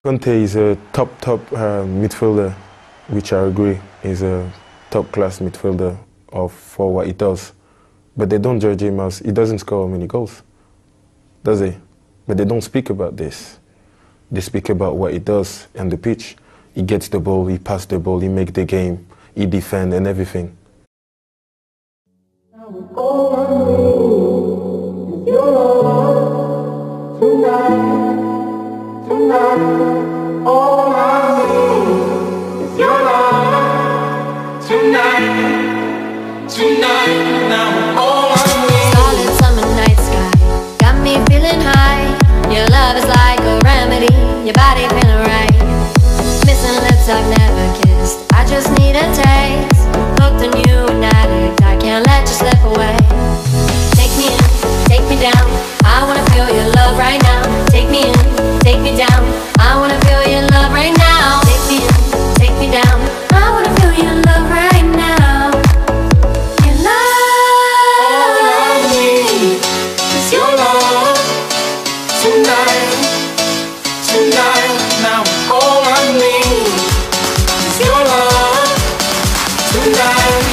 Conte is a top midfielder, which I agree is a top-class midfielder for what he does. But they don't judge him as he doesn't score many goals, does he? But they don't speak about this. They speak about what he does on the pitch. He gets the ball, he passes the ball, he makes the game, he defends and everything. Tonight, all I need is your love. Tonight, now all I need. Solid summer night sky got me feeling high. Your love is like a remedy, your body feeling right. Missing lips I've never kissed, I just need a taste. Hooked on you, an addict, I can't let you slip away. Take me in, take me down, I wanna feel your love right now. Take me in, take me down, I wanna feel your love right now. Take me in, take me down, I wanna feel your love right now. Your love, All I need is your love. Tonight, now all I need is your love. Tonight.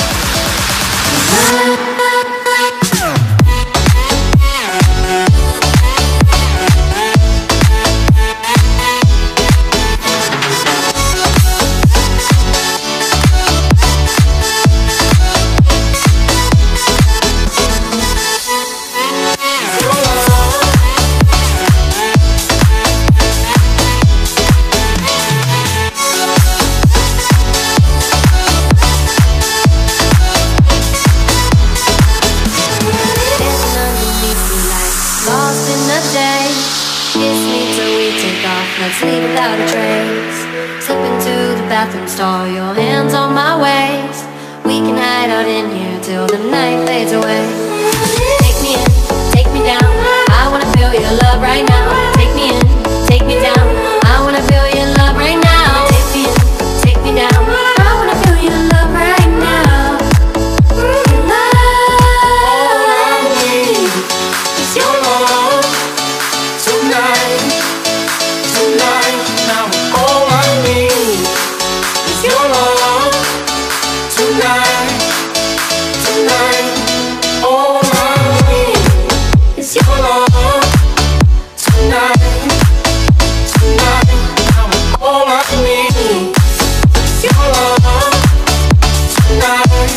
Let's leave without a trace. Slip into the bathroom stall, your hands on my waist. We can hide out in here till the night fades away. Take me in, take me down, I wanna feel your love right now. Take me in, take me down, I wanna feel your love right now. Take me in, take me down, I wanna feel your love right now. Your love, All I need is your love. Tonight, now all I need is your love. Tonight, all I need is your love. Tonight, now all I need is your love. Tonight.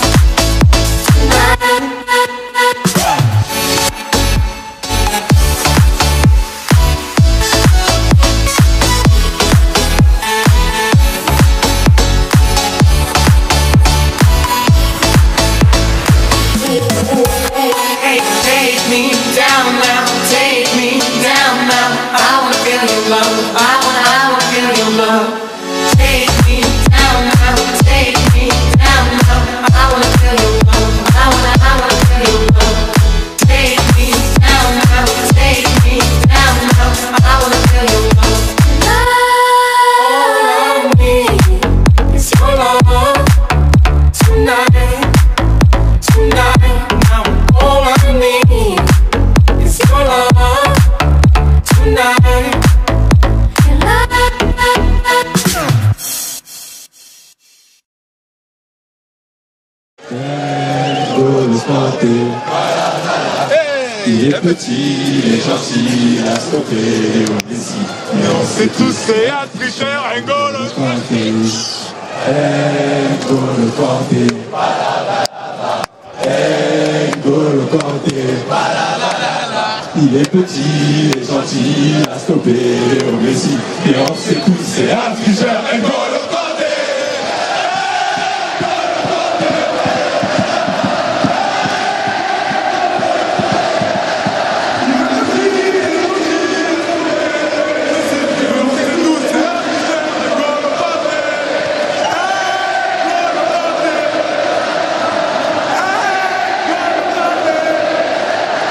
Take me down now, take me down now. I wanna feel your love, I wanna feel your love. Take me down now, take me down now. I wanna feel your love, I wanna feel your love. Take me down now, take me down now. I wanna feel your love. All I need is your love. Tonight, now all I need is your love. Tonight. your love. Le sportif. Il est petit, il est gentil, il a stoppé au Messi. Mais on sait tous c'est un tricheur, un goal. N'Golo Kanté. N'Golo Kanté. Il est petit, il est gentil, il a stoppé au Messi. Et on sait tous c'est un tricheur, N'Golo Kanté.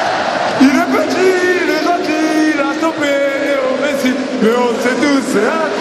Il est petit, il est gentil, il a stoppé au Messi. Mais on sait tous, c'est un